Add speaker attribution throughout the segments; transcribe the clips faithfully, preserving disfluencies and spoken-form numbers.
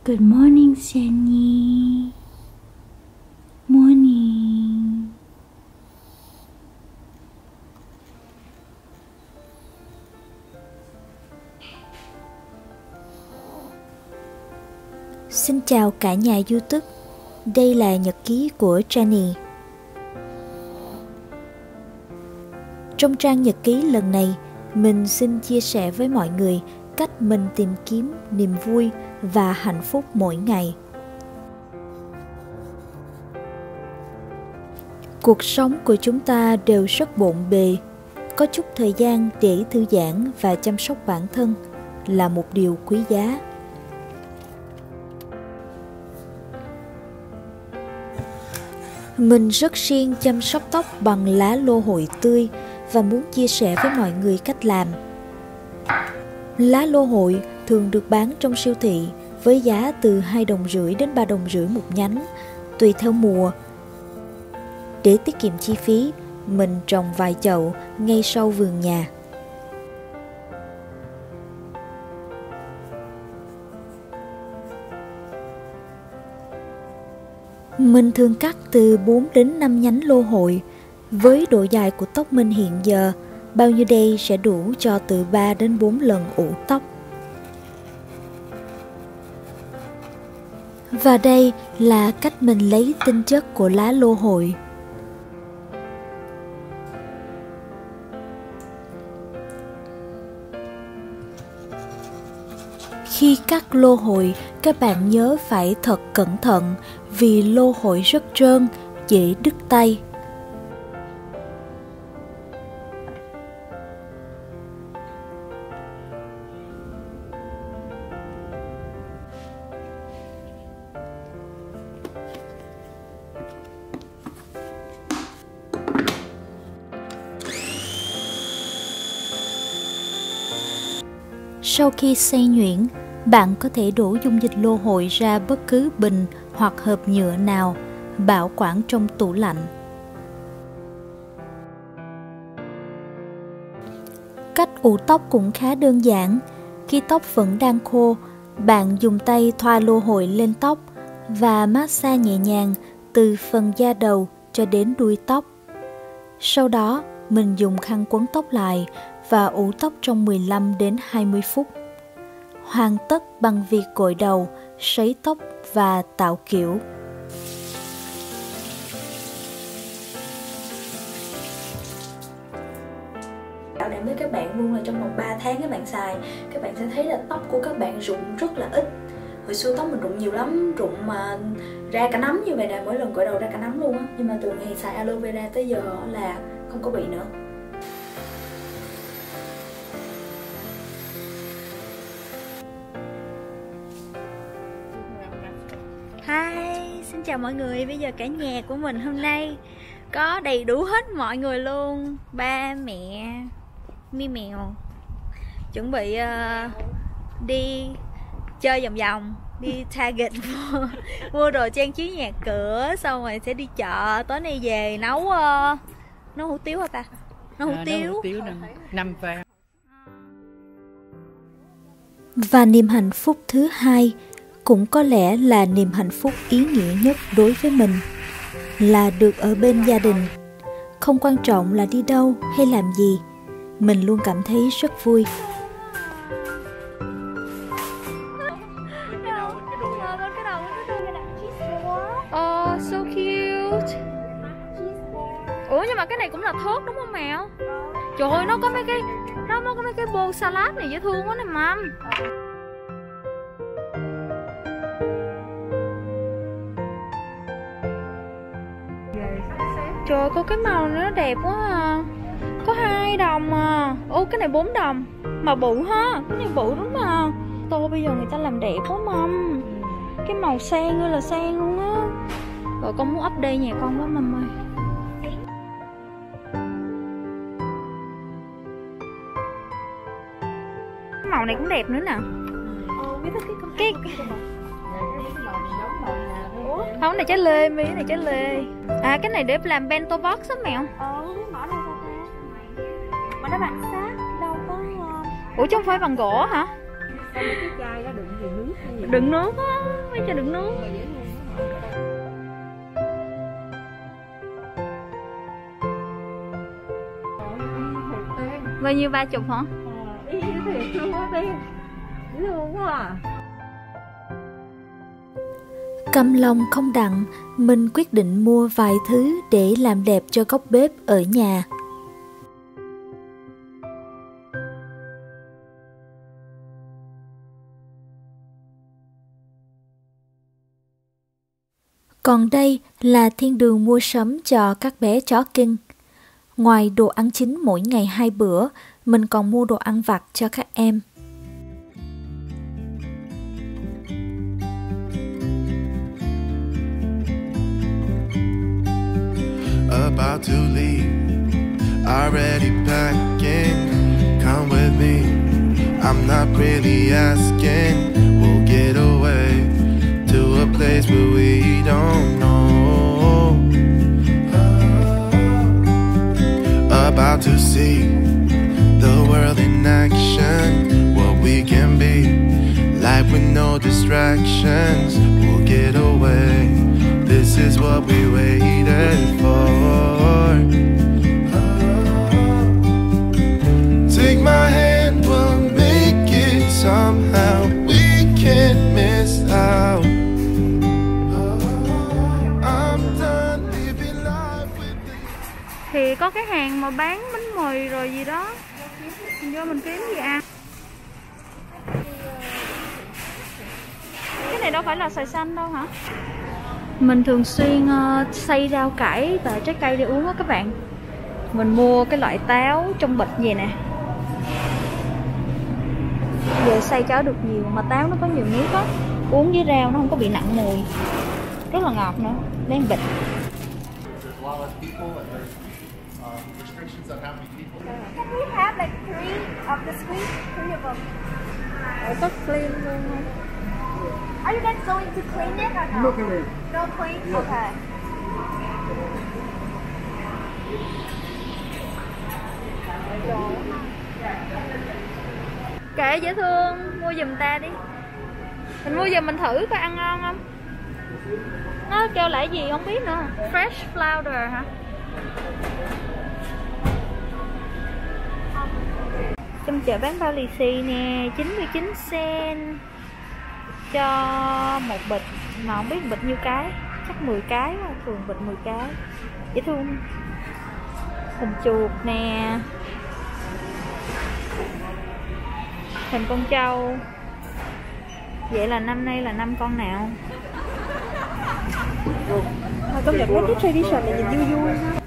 Speaker 1: Good morning, Jenny. Morning. Xin chào cả nhà YouTube. Đây là nhật ký của Jenny. Trong trang nhật ký lần này, mình xin chia sẻ với mọi người cách mình tìm kiếm niềm vui và hạnh phúc mỗi ngày. Cuộc sống của chúng ta đều rất bộn bề. Có chút thời gian để thư giãn và chăm sóc bản thân là một điều quý giá. Mình rất siêng chăm sóc tóc bằng lá lô hội tươi và muốn chia sẻ với mọi người cách làm. Lá lô hội thường được bán trong siêu thị với giá từ hai đồng rưỡi đến ba đồng rưỡi một nhánh, tùy theo mùa. Để tiết kiệm chi phí, mình trồng vài chậu ngay sau vườn nhà. Mình thường cắt từ bốn đến năm nhánh lô hội. Với độ dài của tóc mình hiện giờ, bao nhiêu đây sẽ đủ cho từ ba đến bốn lần ủ tóc. Và đây là cách mình lấy tinh chất của lá lô hội. Khi cắt lô hội, các bạn nhớ phải thật cẩn thận vì lô hội rất trơn, dễ đứt tay. Sau khi xay nhuyễn, bạn có thể đổ dung dịch lô hội ra bất cứ bình hoặc hộp nhựa nào, bảo quản trong tủ lạnh. Cách ủ tóc cũng khá đơn giản. Khi tóc vẫn đang khô, bạn dùng tay thoa lô hội lên tóc và massage nhẹ nhàng từ phần da đầu cho đến đuôi tóc. Sau đó, mình dùng khăn quấn tóc lại và ủ tóc trong mười lăm đến hai mươi phút. Hoàn tất bằng việc gội đầu, sấy tóc và tạo kiểu.
Speaker 2: Bảo đảm với các bạn luôn là trong vòng ba tháng các bạn xài, các bạn sẽ thấy là tóc của các bạn rụng rất là ít. Hồi xưa tóc mình rụng nhiều lắm, rụng mà ra cả nắm như vậy nè, mỗi lần gội đầu ra cả nắm luôn á. Nhưng mà từ ngày xài aloe vera tới giờ là không có bị nữa.
Speaker 1: Hi, xin chào mọi người. Bây giờ cả nhà của mình hôm nay có đầy đủ hết mọi người luôn. Ba, mẹ, mi mèo chuẩn bị uh, đi chơi vòng vòng, đi Target mua, mua đồ trang trí nhà cửa, xong rồi sẽ đi chợ. Tối nay về nấu uh, nấu hủ tiếu hả ta? Nấu hủ
Speaker 3: à,
Speaker 1: tiếu,
Speaker 3: nấu hủ tiếu năm vàng.
Speaker 1: Và niềm hạnh phúc thứ hai, cũng có lẽ là niềm hạnh phúc ý nghĩa nhất đối với mình, là được ở bên gia đình. Không quan trọng là đi đâu hay làm gì, mình luôn cảm thấy rất vui.
Speaker 4: Oh, so cute. Ủa nhưng mà cái này cũng là thốt đúng không Mèo? Trời ơi, nó có mấy cái nó có mấy cái bowl salad này dễ thương quá nè Mâm. Trời, có cái màu này nó đẹp quá à. Có hai đồng à. Ô, cái này bốn đồng. Mà bự ha. Cái này bự đúng mà. Tô bây giờ người ta làm đẹp quá Mâm. Cái màu sang như là sang luôn á. Rồi con muốn update nhà con quá Mâm ơi. Cái màu này cũng đẹp nữa nè. Cái không, cái này trái lê mi, cái này trái lê. À, cái này để làm bento box á Mèo.
Speaker 5: Ờ, không biết mở đâu ra ta. Mà nó bằng sắt, đâu có.
Speaker 4: Ủa chứ không phải bằng gỗ hả?
Speaker 5: Cái chai đó đựng gì nước hay gì?
Speaker 4: Đựng nước á. để cho được nước. Bao nhiêu, ba chục hả?
Speaker 5: Ý thiệt luôn á Tiên. Dễ thương quá à.
Speaker 1: Căm lòng không đặng, mình quyết định mua vài thứ để làm đẹp cho góc bếp ở nhà. Còn đây là thiên đường mua sắm cho các bé chó cưng. Ngoài đồ ăn chính mỗi ngày hai bữa, mình còn mua đồ ăn vặt cho các em.
Speaker 3: About to leave, already packing. Come with me, I'm not really asking. We'll get away to a place where we don't know. About to see the world in action, what we can be, life with no distractions. We'll get away, this is what we waited for. Take my hand, we'll make it somehow. We can't miss out. I'm done living life with this.
Speaker 4: Thì có cái hàng mà bán bánh mì rồi gì đó, mình vô mình kiếm gì ăn. Cái này đâu phải là xoài xanh đâu hả? Mình thường xuyên uh, xay rau cải và trái cây để uống á các bạn. Mình mua cái loại táo trong bịch gì nè. Giờ xay cháo được nhiều mà táo nó có nhiều nước á, uống với rau nó không có bị nặng mùi, rất là ngọt nữa. Đang bịch.
Speaker 5: Can we have like three of the sweet? Three of them.
Speaker 4: Có clean luôn không?
Speaker 5: Are you guys going to clean it or no?
Speaker 6: No clean.
Speaker 5: No clean? Okay.
Speaker 4: Kệ dễ thương, mua giùm ta đi. Mình mua giùm mình thử coi ăn ngon không. Nó kêu là gì không biết nữa. Fresh flounder hả? Trong chợ bán bao lì xì nè, chín mươi chín cent cho một bịch, mà không biết bịch nhiêu cái, chắc mười cái, thường bịch mười cái. Dễ thương. Hình chuột nè, hình con trâu. Vậy là năm nay là năm con nào? Mà công nhận mấy cái tradition này nhìn vui vui ha.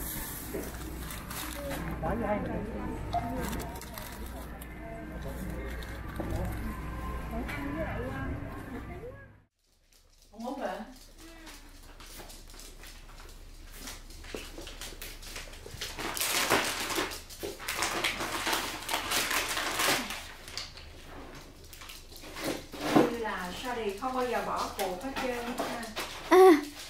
Speaker 2: Không bao giờ bỏ cuộc hết trơn.
Speaker 1: À,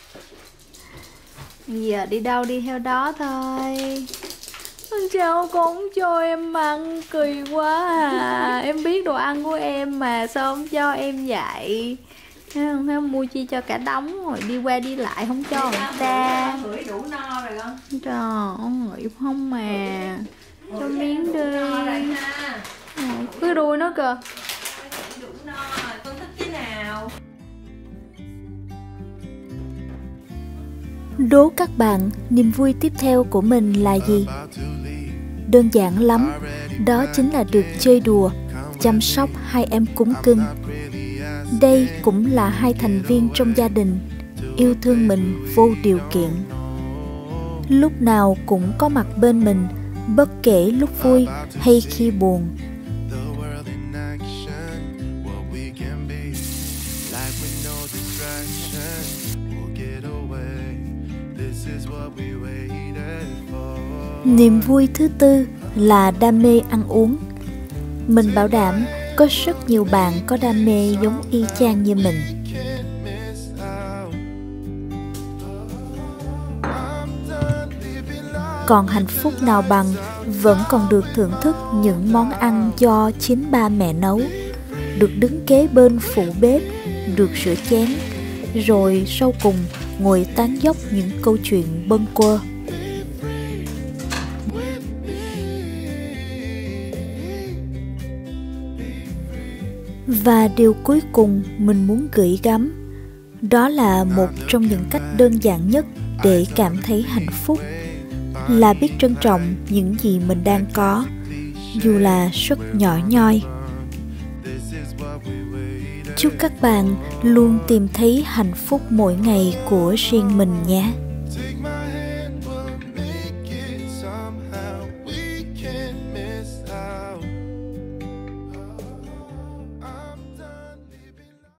Speaker 1: giờ đi đâu đi theo đó thôi. Sao con không cho em ăn, kỳ quá à. Em biết đồ ăn của em mà, sao không cho em vậy? Thấy không, thấy không? Mua chi cho cả đống rồi đi qua đi lại không cho người ta.
Speaker 2: Ngửi đủ no rồi con.
Speaker 1: Trời, ngửi không mà. Cho miếng đi.
Speaker 2: No rồi ha.
Speaker 1: Cái đuôi nó kìa.
Speaker 2: Đủ no rồi, con thích cái nào?
Speaker 1: Đố các bạn, niềm vui tiếp theo của mình là gì? Đơn giản lắm, đó chính là được chơi đùa, chăm sóc hai em cún cưng. Đây cũng là hai thành viên trong gia đình, yêu thương mình vô điều kiện. Lúc nào cũng có mặt bên mình, bất kể lúc vui hay khi buồn. Niềm vui thứ tư là đam mê ăn uống. Mình bảo đảm có rất nhiều bạn có đam mê giống y chang như mình. Còn hạnh phúc nào bằng vẫn còn được thưởng thức những món ăn do chính ba mẹ nấu, được đứng kế bên phụ bếp, được rửa chén, rồi sau cùng ngồi tán dóc những câu chuyện bâng quơ. Và điều cuối cùng mình muốn gửi gắm, đó là một trong những cách đơn giản nhất để cảm thấy hạnh phúc, là biết trân trọng những gì mình đang có, dù là rất nhỏ nhoi. Chúc các bạn luôn tìm thấy hạnh phúc mỗi ngày của riêng mình nhé.